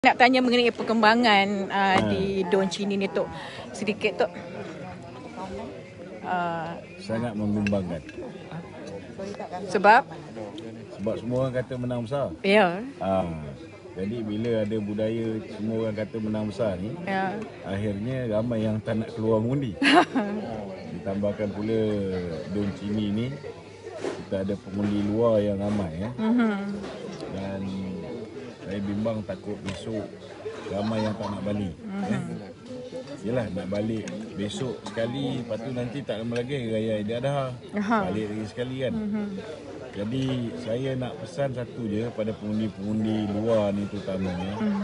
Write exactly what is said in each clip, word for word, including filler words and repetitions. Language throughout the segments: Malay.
Nak tanya mengenai perkembangan uh, ha. di Don Cini ni Tok. Sedikit Tok. Uh, Sangat membimbangkan. Sebab? Sebab semua orang kata menang besar. Ya. Ha. Jadi bila ada budaya semua orang kata menang besar ni, ya. Akhirnya ramai yang tak nak keluar mengundi. Ditambahkan pula Don Cini ni, kita ada pengundi luar yang ramai. Ya. Mm-hmm. Dan saya bimbang takut besok ramai yang tak nak balik. Mm-hmm. Eh? Yelah, nak balik besok sekali, lepas tu nanti tak lama lagi Raya Aidiladha. Balik lagi sekali kan. Mm-hmm. Jadi saya nak pesan satu je pada pengundi-pengundi luar ni terutamanya. Mm-hmm.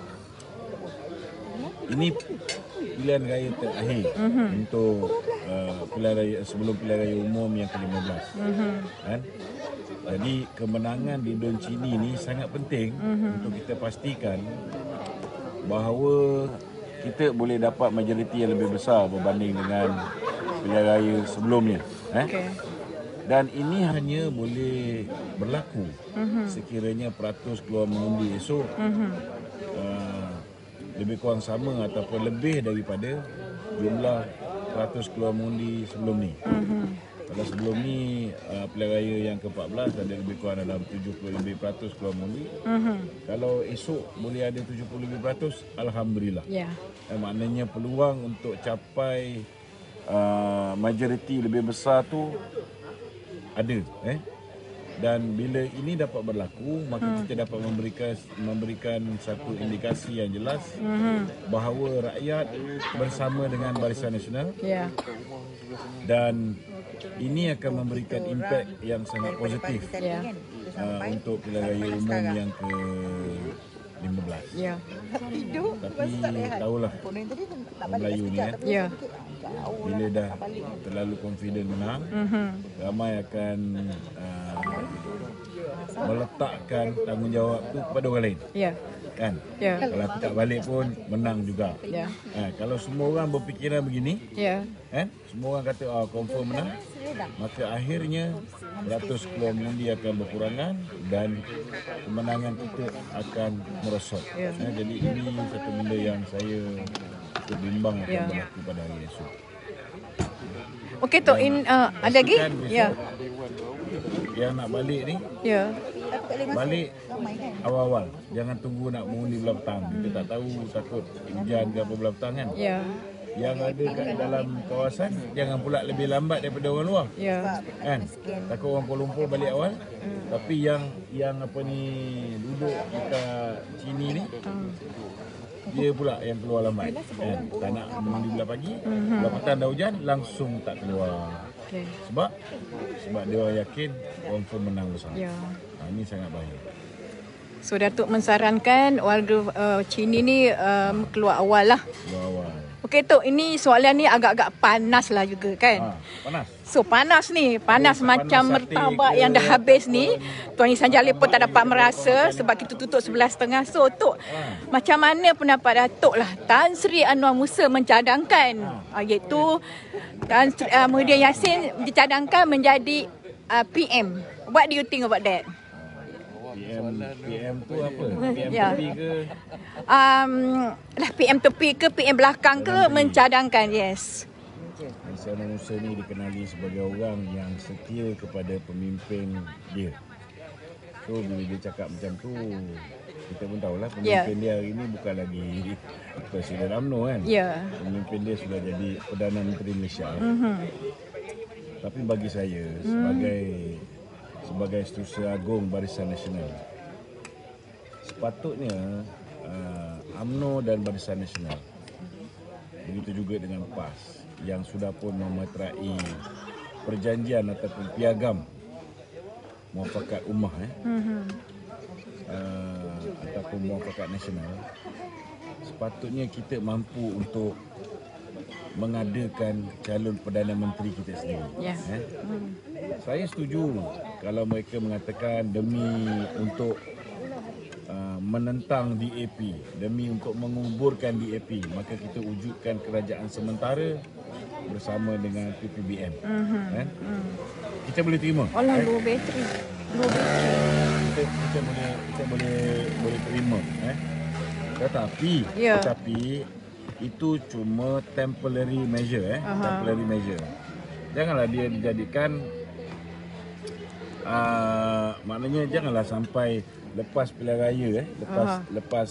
Ini pilihan raya terakhir mm-hmm. untuk uh, pilihan raya sebelum pilihan raya umum yang ke lima belas. Mm-hmm. Kan? Jadi kemenangan di Don Cini ni sangat penting mm-hmm. untuk kita pastikan bahawa kita boleh dapat majoriti yang lebih besar berbanding dengan pilihan raya sebelumnya. Eh? Okay. Dan ini hanya boleh berlaku mm-hmm. sekiranya peratus keluar mengundi esok mm-hmm. uh, lebih kurang sama ataupun lebih daripada jumlah peratus keluar mengundi sebelum ni. Mm-hmm. Kalau sebelum ni uh, pilihan raya yang ke empat belas ada lebih kurang dalam tujuh puluh lebih peratus keluar mengundi. Mm-hmm. Kalau esok boleh ada tujuh puluh lebih peratus, alhamdulillah. Yeah. Eh, maknanya peluang untuk capai uh, majoriti lebih besar tu ada. Eh? Dan bila ini dapat berlaku, maka hmm. kita dapat memberikan memberikan satu indikasi yang jelas hmm. bahawa rakyat bersama dengan Barisan Nasional. Yeah. Dan ini akan memberikan impak yang sangat positif yeah. uh, untuk pilihan raya umum yang ke lima belas. Ya. Tapi tahulah Melayu ni kan. Ya. Bila dah terlalu confident menang, mm-hmm. ramai akan uh, meletakkan tanggungjawab tu kepada orang lain. Ya. Kan? Ya. Kalau tak balik pun menang juga. Ya. Ha, kalau semua orang berfikiran begini, ya. Kan? Semua orang kata oh, confirm menang, maka akhirnya beratus keluar mengundi akan berkurangan dan kemenangan kita akan merosot. Ya. Ha, jadi ini satu benda yang saya cukup bimbang akan ya. berlaku pada hari esok. Okey Tok, in uh, ada lagi? Ya. Yang nak balik ni, ya. Balik awal-awal. Jangan tunggu nak mengundi belah petang. Kita tak tahu, takut hujan ke apa belah petang kan. Ya. Yang ada kat dalam kawasan jangan pula lebih lambat daripada orang luar. Ya. Kan? Takut orang Kuala Lumpur balik awal. Hmm. Tapi yang yang apa ni duduk dekat sini ni hmm. dia pula yang keluar lambat. Kan? Tak nak mengundi belah pagi, hmm. belah petang dah hujan langsung tak keluar. Okay. Sebab sebab dia orang yakin confirm menang besar. Ya. Ha, ini sangat bahaya. So Datuk mensarankan warga uh, Cini ni um, keluar awal lah. Keluar awal. Okey Tok, ini soalan ni agak-agak panas lah juga kan. Ha, panas. So panas ni, panas Jadi, macam panas mertabak yang dah habis ni. Tuan Ihsan Jalil pun tak dapat merasa sebab kita tutup sebelas tiga. So Tok, ha. macam mana pendapat Datuk lah Tan Sri Anwar Musa mencadangkan ha. uh, iaitu Tan Sri uh, Muhyiddin Yassin dicadangkan menjadi uh, P M. What do you think about that? P M, P M tu apa? P M ya. tepi ke? Um, lah P M tepi ke P M belakang ke tepi. Mencadangkan, yes. Tan Sri Musa ni dikenali sebagai orang yang setia kepada pemimpin dia. So bila dia cakap macam tu, kita pun tahulah pemimpin yeah. dia hari ni bukan lagi Presiden U M N O kan. Yeah. Pemimpin dia sudah jadi Perdana Menteri Malaysia. Mm-hmm. Tapi bagi saya sebagai mm. sebagai Setiausaha Agung Barisan Nasional, sepatutnya uh, U M N O dan Barisan Nasional, begitu juga dengan P A S yang sudah pun memeterai perjanjian ataupun piagam muafakat ummah eh, mm-hmm. uh, ataupun muafakat nasional, sepatutnya kita mampu untuk mengadakan calon Perdana Menteri kita sendiri. Yeah. Eh? Mm. Saya setuju kalau mereka mengatakan demi untuk uh, menentang D A P, demi untuk menguburkan D A P, maka kita wujudkan kerajaan sementara bersama dengan P P B M. Mm-hmm. Eh? Mm. Kita boleh terima. Alah, eh? low battery. Low battery. Kita, kita boleh kita boleh boleh terima. Eh? Tetapi, yeah. tetapi itu cuma temporary measure, eh, uh-huh. temporary measure. Janganlah dia dijadikan, uh, maknanya janganlah sampai lepas pilihan raya, eh, lepas uh-huh. lepas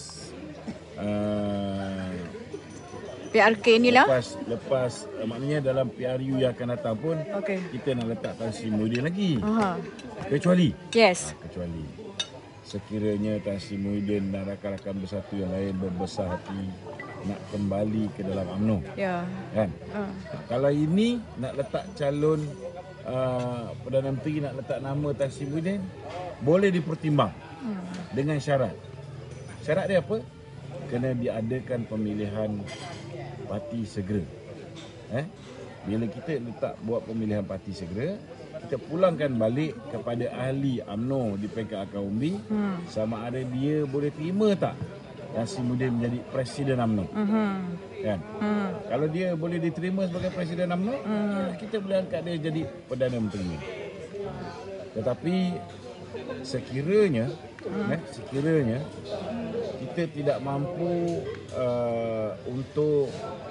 uh, P R K ni lah. Lepas, lepas uh, maknanya dalam P R U yang akan datang pun, okay. kita nak letak Tan Sri Muhyiddin lagi. Uh-huh. Kecuali, yes. Uh, kecuali sekiranya Tan Sri Muhyiddin dan rakan-rakan bersatu yang lain berbesar hati nak kembali ke dalam U M N O. Ya. Kan? Uh. Kalau ini nak letak calon uh, Perdana Menteri, nak letak nama Tan Sri Muhyiddin, boleh dipertimbang hmm. dengan syarat. Syarat dia apa? Kena diadakan pemilihan parti segera. Eh? Bila kita letak buat pemilihan parti segera, kita pulangkan balik kepada ahli U M N O di peringkat akar umbi, hmm. sama ada dia boleh terima tak Tan Sri Muhyiddin menjadi Presiden U M N O. Uh-huh. Kan? Hmm. Kalau dia boleh diterima sebagai Presiden U M N O, hmm. kita boleh angkat dia jadi Perdana Menteri. Tetapi sekiranya, hmm. eh, sekiranya kita tidak mampu uh, untuk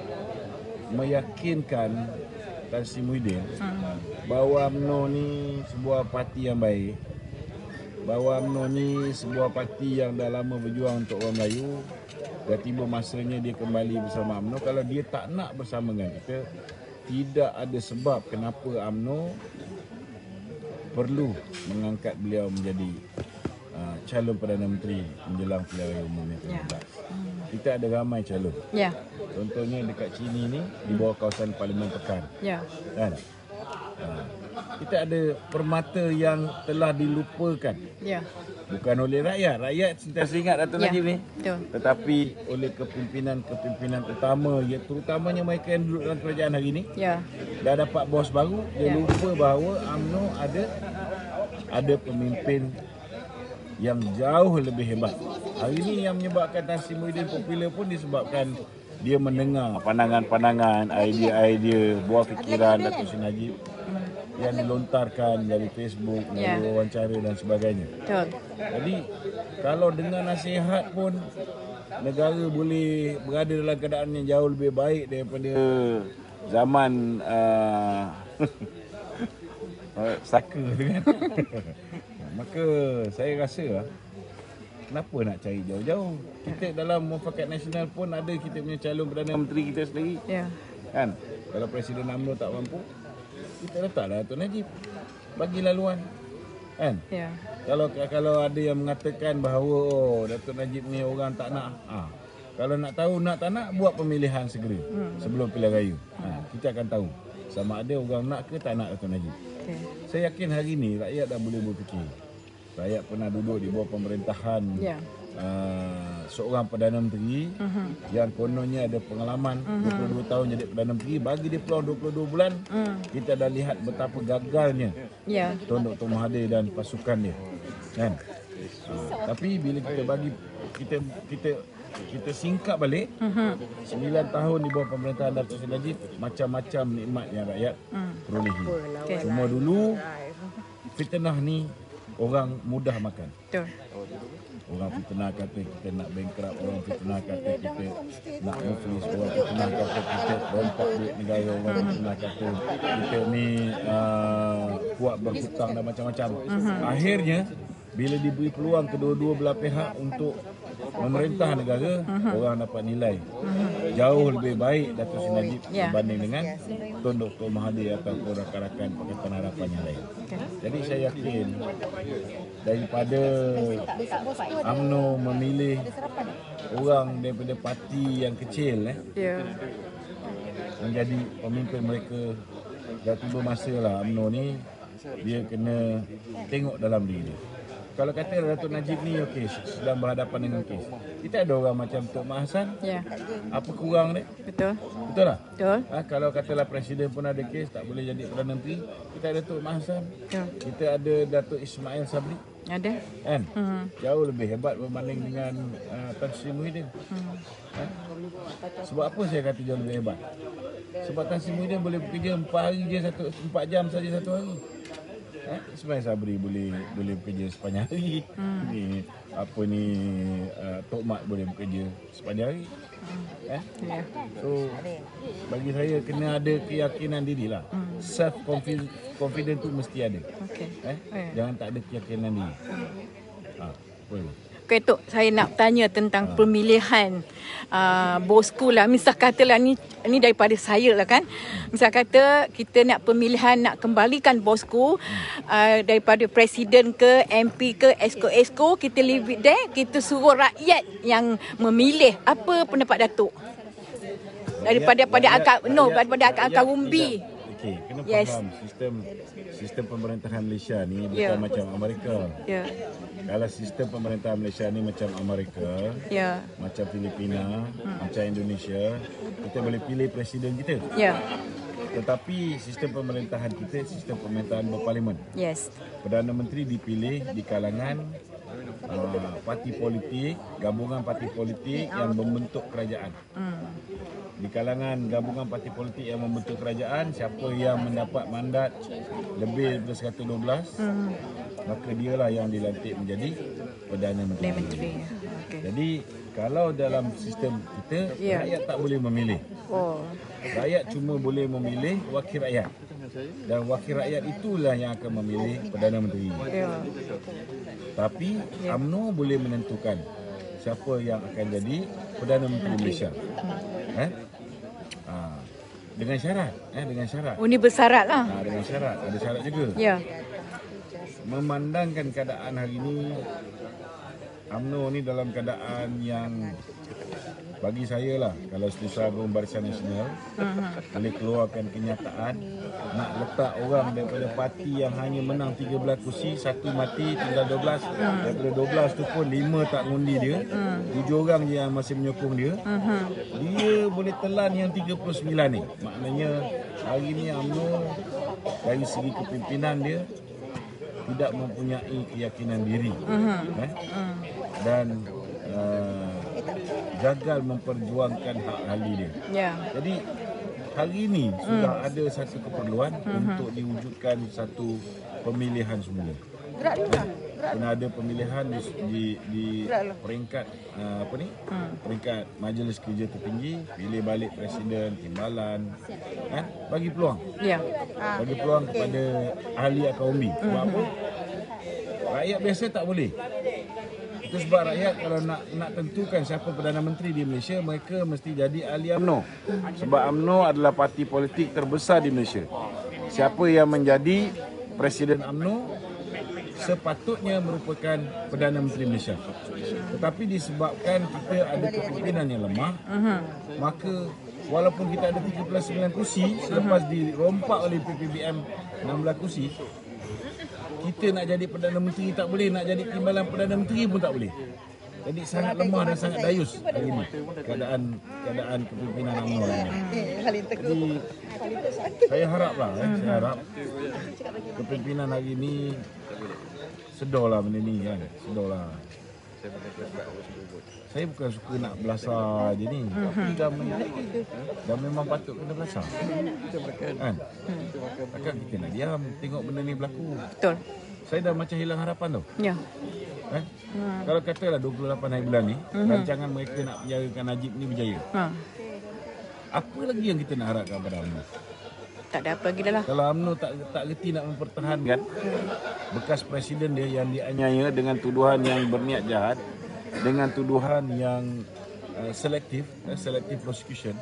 meyakinkan Tan Sri Muhyiddin hmm. bahawa U M N O ni sebuah parti yang baik, bahawa U M N O ni sebuah parti yang dah lama berjuang untuk orang Melayu, dah tiba masanya dia kembali bersama U M N O. Kalau dia tak nak bersama dengan kita, tidak ada sebab kenapa U M N O perlu mengangkat beliau menjadi uh, calon Perdana Menteri menjelang pilihan raya umum yang ke-lima belas. Yeah. Kita ada ramai calon. Yeah. Contohnya dekat sini ni, di bawah kawasan Parlimen Pekan. Yeah. Kan? Uh, kita ada permata yang telah dilupakan. Yeah. Bukan oleh rakyat. Rakyat sentiasa ingat Dato' yeah. Najib ni. Betul. Tetapi oleh kepimpinan-kepimpinan utama, ya, terutamanya mereka yang duduk dalam kerajaan hari ini. Yeah. Dah dapat bos baru, dia yeah. lupa bahawa U M N O ada ada pemimpin yang jauh lebih hebat. Hari ini yang menyebabkan Tan Sri Muhyiddin popular pun disebabkan dia mendengar pandangan-pandangan, idea-idea, buah fikiran Dato' Sri Najib yang dilontarkan dari Facebook, dari yeah. wawancara dan sebagainya. Betul. Jadi kalau dengan nasihat pun negara boleh berada dalam keadaan yang jauh lebih baik daripada zaman uh, saka kan. Maka saya rasa kenapa nak cari jauh-jauh? Kita dalam Mufakat Nasional pun ada kita punya calon Perdana Menteri kita sendiri. Yeah. Kan? Kalau Presiden U M N O tak mampu, kita letaklah Dato' Najib bagi laluan. Kan? Yeah. Kalau kalau ada yang mengatakan bahawa oh, Dato' Najib ni orang tak nak, ah, kalau nak tahu nak tak nak, buat pemilihan segera hmm. sebelum pilihan raya. Hmm. Ha, kita akan tahu sama ada orang nak ke tak nak Dato' Najib. Okay. Saya yakin hari ini rakyat dah boleh berfikir. Rakyat pernah duduk di bawah pemerintahan yeah. uh, seorang Perdana Menteri uh-huh. yang kononnya ada pengalaman uh-huh. dua puluh dua tahun jadi Perdana Menteri. Bagi dia peluang dua puluh dua bulan, uh. kita dah lihat betapa gagalnya yeah. Tun Doktor Mahathir dan pasukan dia. Kan? Uh, tapi bila kita bagi kita kita kita singkap balik uh-huh. sembilan tahun di bawah pemerintahan Dato' Sri Najib, macam-macam nikmat yang rakyat uh. perolehi. Okay. Cuma dulu fitnah ni orang mudah makan. Betul. Orang fitnah kata kita nak bankrupt, orang fitnah kata kita nak muflis, orang fitnah kata kita rompak duit negara, orang fitnah kata kita ni uh, kuat berhutang dan macam-macam. Uh-huh. Akhirnya bila diberi peluang kedua-dua belah pihak untuk memerintah negara, uh-huh. orang dapat nilai uh-huh. jauh lebih baik Dato' Sri Najib yeah. berbanding dengan Tun Doktor Mahathir ataupun rakan-rakan Pakatan Harapan yang lain. Okay. Jadi saya yakin daripada U M N O memilih orang daripada parti yang kecil eh, yeah. menjadi pemimpin mereka, dah tiba masa lah U M N O ni dia kena tengok dalam diri dia. Kalau kata Dato' Najib ni okey, sedang berhadapan dengan kes, kita ada orang macam Tok Mak Hassan, yeah. apa kurang dia? Betul. Betul tak? Betul. Ha, kalau katalah Presiden pun ada kes, tak boleh jadi Perdana Menteri, kita ada Tok Mak Hassan. Betul. Kita ada Dato' Ismail Sabri. Ada. Kan? Hmm. Jauh lebih hebat berbanding dengan uh, Tan Sri Muhyiddin. Hmm. Ha? Sebab apa saya kata jauh lebih hebat? Sebab Tan Sri Muhyiddin boleh bekerja empat hari je, satu, empat jam saja satu hari. Eh, Ismail Sabri boleh boleh bekerja sepanjang hari. Hmm. Ni apa ni uh, Tok Mat boleh bekerja sepanjang hari. Hmm. Eh? Yeah. So bagi saya kena ada keyakinan diri lah. Hmm. Self confidence tu mesti ada. Okay. Eh? Yeah. Jangan tak ada keyakinan diri. Hmm. Ha, boleh. Okay, Tok, saya nak tanya tentang ha. pemilihan uh, bosku lah. Misal katalah ni ni daripada saya lah kan. Misal kata kita nak pemilihan nak kembalikan bosku uh, daripada presiden ke M P ke esko-esko, kita leave it there, kita suruh rakyat yang memilih. Apa pendapat Datuk? Daripada pada akar no daripada akar umbi. Okey, kena yes. faham sistem sistem pemerintahan Malaysia ni bukan yeah. macam Amerika. Ya. Yeah. Kalau sistem pemerintahan Malaysia ni macam Amerika, yeah. macam Filipina, hmm. macam Indonesia, kita boleh pilih presiden kita. Ya. Yeah. Tetapi sistem pemerintahan kita sistem pemerintahan berparlimen. Yes. Perdana Menteri dipilih di kalangan uh, parti politik, gabungan parti politik yang membentuk kerajaan. Hmm. Di kalangan gabungan parti politik yang membentuk kerajaan, siapa yang mendapat mandat lebih daripada seratus dua belas, hmm. maka dialah yang dilantik menjadi Perdana Menteri. Menteri. Okay. Jadi kalau dalam sistem kita, yeah. rakyat tak boleh memilih. Oh. Rakyat cuma boleh memilih wakil rakyat. Dan wakil rakyat itulah yang akan memilih Perdana Menteri. Yeah. Tapi yeah. U M N O boleh menentukan siapa yang akan jadi Perdana Menteri Malaysia. Hmm. Eh? Ha. Dengan syarat, eh dengan syarat. Oh, ni bersyarat lah. Ha, dengan syarat, ada syarat juga. Ya. Memandangkan keadaan hari ini, U M N O ni dalam keadaan yang bagi saya lah, kalau Setiausaha Agung Barisan Nasional uh-huh. boleh keluarkan kenyataan nak letak orang daripada parti yang hanya menang tiga belas kursi, satu mati, tinggal dua belas. Uh-huh. Daripada dua belas tu pun lima tak ngundi dia, tujuh uh-huh. orang je yang masih menyokong dia. Uh-huh. Dia boleh telan yang tiga puluh sembilan ni. Maknanya hari ni U M N O dari segi kepimpinan dia tidak mempunyai keyakinan diri. Uh-huh. eh? uh-huh. Dan uh, gagal memperjuangkan hak ahli dia. Yeah. Jadi hari ini mm. sudah ada satu keperluan mm-hmm. untuk diwujudkan satu pemilihan semula. Gerak juga. Eh, kena ada pemilihan di di, di peringkat uh, apa ni? Mm. Peringkat Majlis Kerja Tertinggi, pilih balik presiden, timbalan, eh, bagi peluang. Yeah. Bagi peluang kepada ahli akaumbi. Sebab mm-hmm. apa? Rakyat biasa tak boleh. Itu sebab rakyat kalau nak nak tentukan siapa Perdana Menteri di Malaysia, mereka mesti jadi ahli U M N O. Sebab U M N O adalah parti politik terbesar di Malaysia. Siapa yang menjadi Presiden U M N O sepatutnya merupakan Perdana Menteri Malaysia. Tetapi disebabkan kita ada kepimpinan yang lemah, maka walaupun kita ada tiga puluh sembilan kursi selepas dirompak oleh P P B M enam belas kursi, kita nak jadi Perdana Menteri tak boleh, nak jadi timbalan Perdana Menteri pun tak boleh. Jadi sangat lemah dan sangat dayus hari ini keadaan keadaan kepimpinan U M N O ini. Jadi saya haraplah, eh, saya harap kepimpinan hari ini sedorlah benda ni kan, sedorlah. Saya bukan suka nak belasah je ni, mm-hmm. tapi dah, dah memang patut kena belasah. Kan? Takkan kita nak diam tengok benda ni berlaku. Betul. Saya dah macam hilang harapan tau. Ya. Eh? Hmm. Kalau katalah dua puluh lapan hari bulan ni, mm-hmm. rancangan mereka nak penjarakan Najib ni berjaya. Ha. Apa lagi yang kita nak harapkan pada U M N O? Tak ada apa lagi dah lah. Kalau U M N O tak tak reti nak mempertahankan bekas presiden dia yang dianiaya dengan tuduhan yang berniat jahat, dengan tuduhan yang uh, selektif, uh, selective prosecution.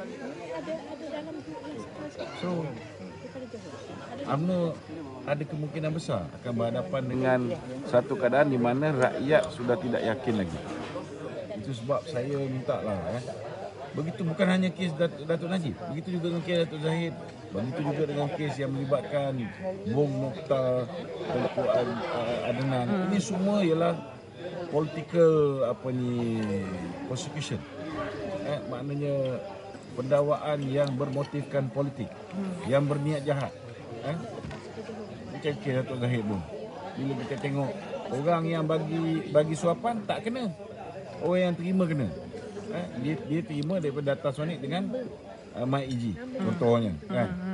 So, U M N O ada kemungkinan besar akan berhadapan dengan satu keadaan di mana rakyat sudah tidak yakin lagi. Itu sebab saya minta lah. Eh. Begitu bukan hanya kes Datuk, Datuk Najib, begitu juga dengan kes Datuk Zahid, begitu juga dengan kes yang melibatkan Bong Mokhtar, Tengku Adnan. Hmm. Ini semua ialah political apa ni prosecution. Eh, maknanya pendakwaan yang bermotifkan politik, hmm. yang berniat jahat. Eh? Macam kes Datuk Zahid pun. Bila kita tengok orang yang bagi bagi suapan tak kena, orang yang terima kena. Eh, dia dia terima daripada data sonik dengan uh, MyEG contohnya, kan.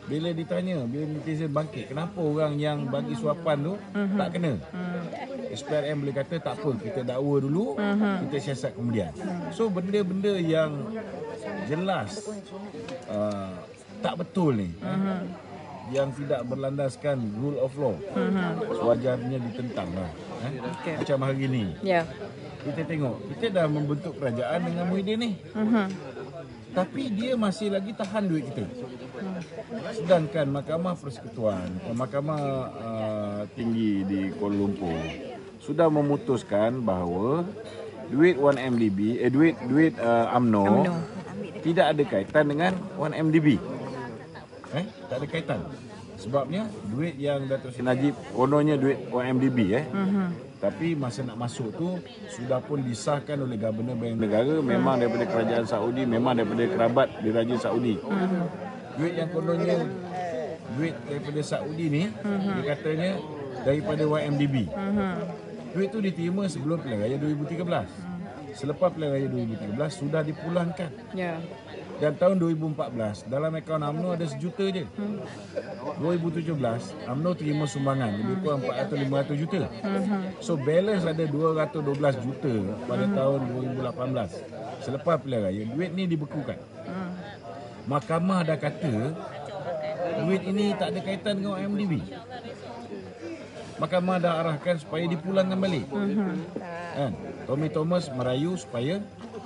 bila ditanya, bila netizen bangkit, kenapa orang yang bagi suapan tu uh-huh. tak kena? Uh-huh. S P R M boleh kata tak apa, kita dakwa dulu, uh-huh. kita siasat kemudian. Uh-huh. So benda-benda yang jelas uh, tak betul ni, uh-huh. eh, yang tidak berlandaskan rule of law, uh-huh. sewajarnya ditentang lah. Eh? Okay. Macam hari ni. Yeah. Kita tengok, kita dah membentuk kerajaan dengan Muhyiddin ni. Uh-huh. Tapi dia masih lagi tahan duit kita. Sedangkan Mahkamah Persekutuan, Mahkamah uh, Tinggi di Kuala Lumpur sudah memutuskan bahawa duit satu M D B, eh duit duit uh, UMNO, UMNO tidak ada kaitan dengan satu M D B. Eh, tak ada kaitan. Sebabnya duit yang Datuk Seri Najib kononnya duit satu M D B eh. Uh-huh. Tapi masa nak masuk tu sudah pun disahkan oleh Governor Bank Negara, memang daripada kerajaan Saudi, memang daripada kerabat Diraja Saudi. Uh-huh. Duit yang kononnya duit daripada Saudi ni, uh-huh. dia katanya daripada satu M D B. Uh-huh. Duit tu diterima sebelum Pilihan Raya dua ribu tiga belas. Uh-huh. Selepas Pilihan Raya dua ribu tiga belas sudah dipulangkan. Ya. Yeah. Dan tahun dua ribu empat belas dalam akaun UMNO ada sejuta je. Hmm. dua ribu tujuh belas UMNO terima sumbangan lebih kurang empat ratus lima ratus juta. Hmm. So balance ada dua ratus dua belas juta pada hmm. tahun dua ribu lapan belas. Selepas pilihan raya duit ni dibekukan. Hmm. Mahkamah dah kata duit ini tak ada kaitan dengan M D B. Mahkamah dah arahkan supaya dipulangkan balik. Hmm. Kan? Tommy Thomas merayu supaya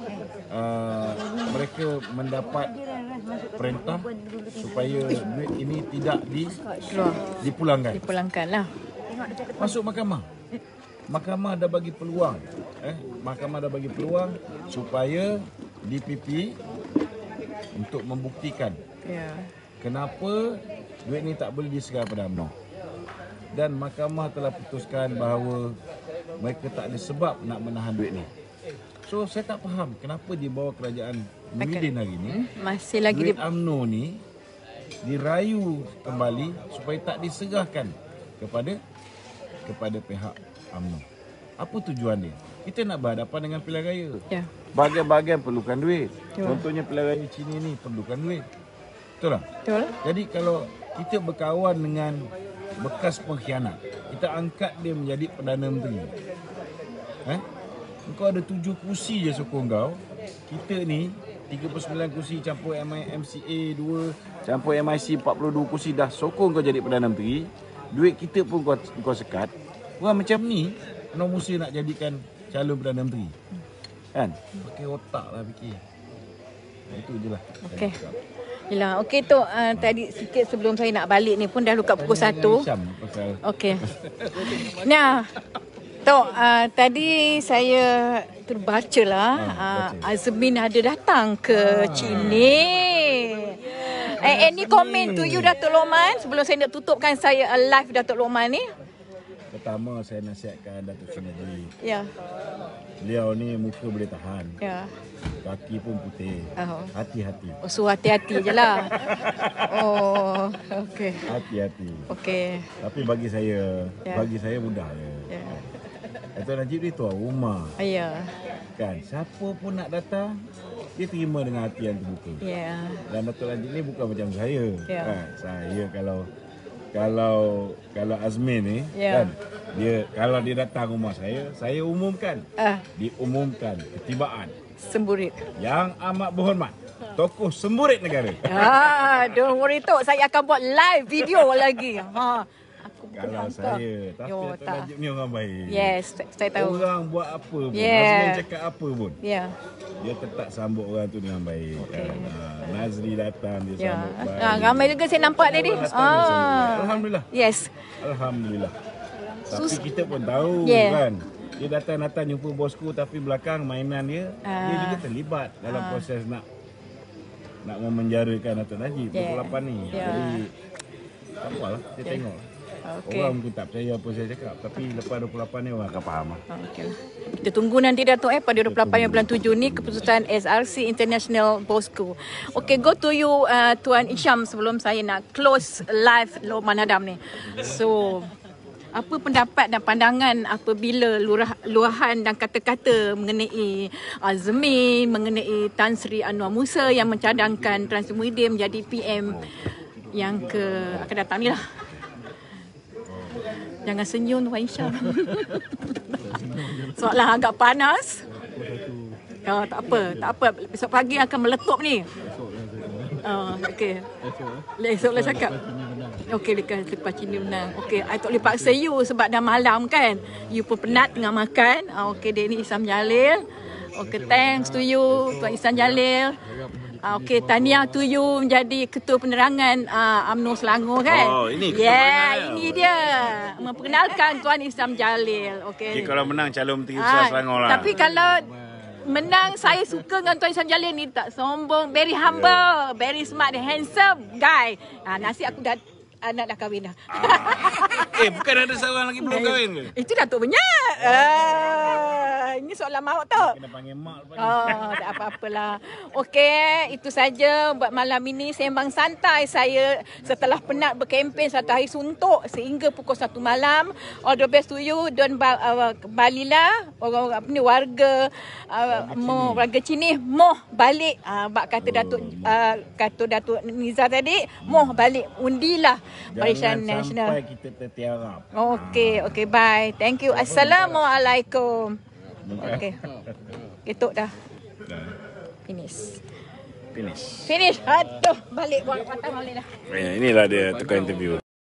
Uh, mereka mendapat perintah supaya duit ini tidak di, dipulangkan. Dipulangkan lah. Masuk mahkamah. Mahkamah dah bagi peluang. Eh, mahkamah dah bagi peluang supaya D P P untuk membuktikan yeah. kenapa duit ini tak boleh diserah pada UMNO. Dan mahkamah telah putuskan bahawa mereka tak ada sebab nak menahan duit ni. So saya tak faham kenapa di bawah kerajaan Muhyiddin hari ni masih lagi duit UMNO ni dirayu kembali supaya tak diserahkan kepada kepada pihak UMNO. Apa tujuan dia? Kita nak berhadapan dengan pilihan raya. Ya. Bahagian-bahagian perlukan duit. Ya. Contohnya pilihan raya Cina ni perlukan duit. Betul tak? Betul. Jadi kalau kita berkawan dengan bekas pengkhianat, kita angkat dia menjadi Perdana Menteri. Eh? Kau ada tujuh kursi je sokong kau. Kita ni tiga puluh sembilan kursi campur M C A dua, campur M I C empat puluh dua kursi dah sokong kau jadi Perdana Menteri. Duit kita pun kau, kau sekat. Orang macam ni kena mesti nak jadikan calon Perdana Menteri. Kan? Pakai otak lah fikir. Itu je lah. Okey. Yelah, okey tu uh, tadi sikit sebelum saya nak balik ni pun dah luka pukul satu. Okey. Nah, Tok, uh, tadi saya terbaca lah uh, Azmin ada datang ke ah. China. Eh, any comment to you Datuk Lokman sebelum saya nak tutupkan saya live Datuk Lokman ni? Pertama saya nasihatkan Datuk Seri Najib. Ya. Beliau ni muka boleh tahan. Ya. Kaki pun putih. Oh. Hati-hati. Oh, so hati-hati je lah. Oh, okey. Hati-hati. Okey. Tapi bagi saya, ya. bagi saya mudah je. Ya. Datuk Najib ni tuan rumah. Ya. Kan, siapa pun nak datang, dia terima dengan hati yang terbuka. Ya. Dan Datuk Najib ni bukan macam saya. Ya. Kan, saya kalau kalau kalau Azmin ni, ya. kan, dia kalau dia datang rumah saya, saya umumkan. Ah. Diumumkan ketibaan Semburit yang amat berhormat tokoh Semburit negara. Ah, don't worry Tok, saya akan buat live video lagi. Ha. Kalau saya, tapi Yo, Datuk Najib ni orang baik. Yes, saya tahu. Orang buat apa pun, yeah. Nazri cakap apa pun, yeah. dia tetap sambut orang tu dengan baik. Okay. Uh, Nazri datang, dia yeah. sambut baik. Ah, ramai juga saya nampak tadi. Ah. Alhamdulillah. Yes. Alhamdulillah. Tapi Sus- kita pun tahu yeah. kan, dia datang-datang jumpa bosku tapi belakang mainan dia, ah. dia juga terlibat dalam ah. proses nak nak memenjarakan Datuk Najib yeah. dua puluh lapan ni. Yeah. Jadi, tak apalah, kita yeah. tengok. Okay. Orang mungkin tak percaya apa saya cakap, tapi lepas dua puluh lapan ni orang akan faham. Okay. Kita tunggu nanti Datuk eh pada dua puluh lapan bulan tujuh ni keputusan S R C International Bosku. Okay, go to you uh, Tuan Isham sebelum saya nak close live Lokman Hadam ni. So, apa pendapat dan pandangan apabila lurah, luahan dan kata-kata mengenai Azmin, mengenai Tan Sri Anwar Musa yang mencadangkan Tan Sri Muhyiddin menjadi P M yang ke akan datang ni lah. Jangan senyum Tuan Hisham. Soalan agak panas. Oh, tak apa, tak apa. Besok pagi akan meletup ni. Oh, okey. Esok lah cakap. Okey, lepas, lepas Cina menang. Okey, I tak boleh paksa you sebab dah malam kan. You pun penat tengah makan. Ah, okey, dia ni Ihsan Jalil. Okey, thanks to you, Tuan Ihsan Jalil. Ah, okey, tahniah to you menjadi ketua penerangan uh, UMNO Selangor kan. Oh, ini ketua yeah, penerangan. ini dia. Memperkenalkan Tuan Ihsan Jalil. Okey. Okay, kalau menang calon menteri besar Selangor lah. Tapi kalau menang, saya suka dengan Tuan Ihsan Jalil ni, tak sombong, very humble, yeah. Very smart, handsome guy. Ah, nasib aku dah anak dah kahwin dah. Ah. Eh, bukan ada seorang lagi belum kahwin ke? Itu Datuk Benyak. Ah, ini soalan maut tu. Kena panggil mak lepas ni. Oh, tak apa-apalah. Okey, itu saja buat malam ini sembang santai saya setelah penat berkempen satu hari suntuk sehingga pukul satu malam. All the best to you dan uh, balilah orang apa ni warga uh, mo warga Cini moh balik uh, bak kata Datuk uh, kata Datuk Nizar tadi moh balik undilah Barisan Nasional. Sampai kita tertiarap. Okey, okey, bye. Thank you. Assalamualaikum. Okey. Ketuk dah. Dah. Finish. Finish. Finish. Aduh, balik buat patah balik dah. Ya, inilah dia tukar interview.